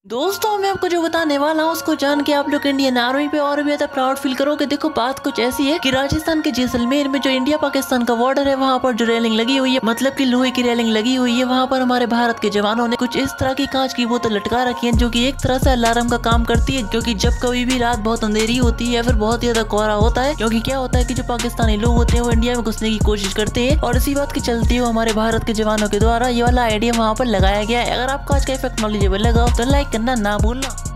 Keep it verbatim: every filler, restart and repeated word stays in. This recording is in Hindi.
दोस्तों मैं आपको जो बताने वाला हूँ उसको जान के आप लोग इंडियन आर्मी पे और भी ज्यादा प्राउड फील करोगे। देखो बात कुछ ऐसी है कि राजस्थान के जैसलमेर में जो इंडिया पाकिस्तान का बॉर्डर है वहाँ पर जो रेलिंग लगी हुई है, मतलब कि लोहे की रेलिंग लगी हुई है, वहाँ पर हमारे भारत के जवानों ने कुछ इस तरह की कांच की बोतल लटका रखी है जो कि एक तरह से अलार्म का काम करती है। क्योंकि जब कभी भी रात बहुत अंधेरी होती है या फिर बहुत ज्यादा कोहरा होता है, क्योंकि क्या होता है कि जो पाकिस्तानी लोग होते हैं वो इंडिया में घुसने की कोशिश करते हैं और इसी बात की चलती है हमारे भारत के जवानों के द्वारा ये वाला आइडिया वहाँ पर लगाया गया है। अगर आपको आज का इफेक्ट नॉलेजेबल लगा तो लाइक करना ना भूलना।